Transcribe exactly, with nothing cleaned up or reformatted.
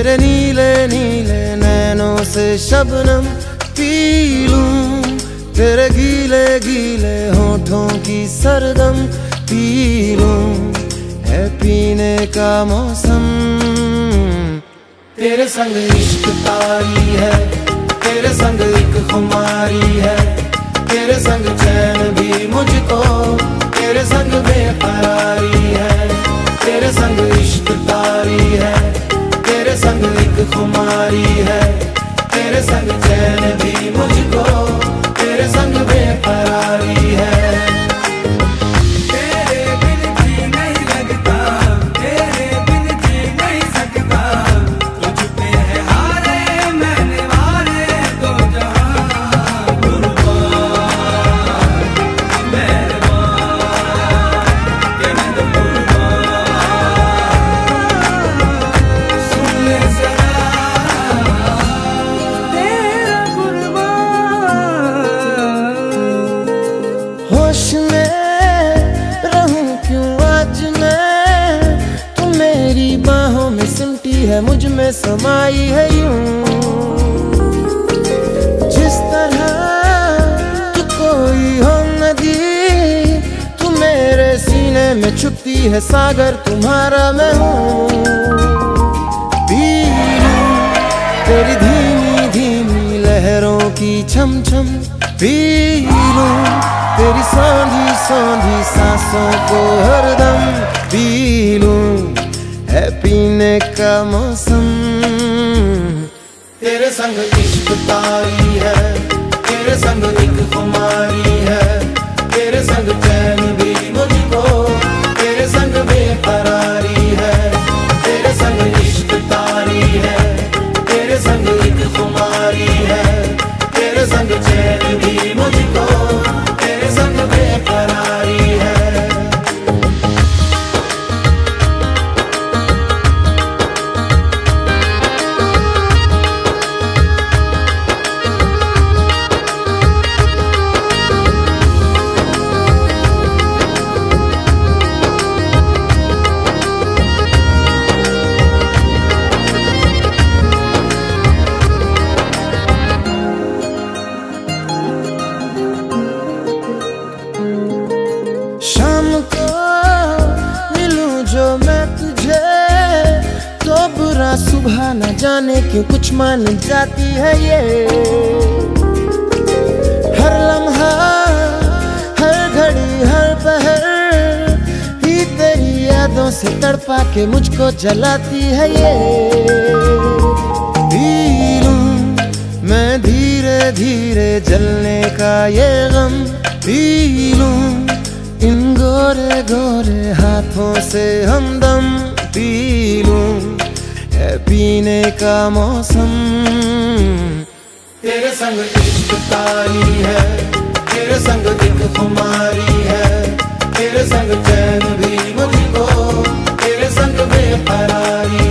तेरे नीले नीले नैनों से शबनम पी लूं, तेरे गीले गीले होठों की सरगम पी लूं, है पीने का मौसम। तेरे संग इश्क तारी है, तेरे संग एक खुमारी है, तेरे संग चैन भी मुझको, तेरे संग बेकरारी है। तेरे संग इश्क तारी है, तेरे संग एक खुमारी है, तेरे संग चैन भी मुझको, तेरे संग बेकरारी है। होश में रहूं क्यों आज मैं, तू मेरी बाहों में सिमटी है, मुझ में समाई है यूं। जिस तरह तू कोई हो नदी, तू मेरे सीने में छुपती है, सागर तुम्हारा मैं हूँ। पी लूं तेरी धीमी धीमी लहरों की छम छम, पी लूं तेरी सांधी सांधी सांसों को हरदम, पी लूं है पीने का मौसम। तेरे संग इश्क तारी है, तेरे संग एक खुमारी है, तेरे संग चैन भी मुझको, तेरे संग बेकरारी है। तेरे संग इश्क तारी है, तेरे संग एक खुमारी है, तेरे संग चैन भी मुझको, तेरे संग बेकरारी है। शाम को मिलूं जो मैं तुझे, तो बुरा सुबह न जाने क्यों कुछ मान जाती है ये। हर लम्हा हर घड़ी हर पहर ही तेरी यादों से तड़पा के मुझको जलाती है ये। पी लूं मैं धीरे धीरे जलने का ये गम, पी लूं इन गोरे गोरे हाथों से हमदम, पी लूं है पीने का मौसम। तेरे संग इश्क तारी है, तेरे संग एक खुमारी है, तेरे संग चैन भी मुझको, तेरे संग बेकरारी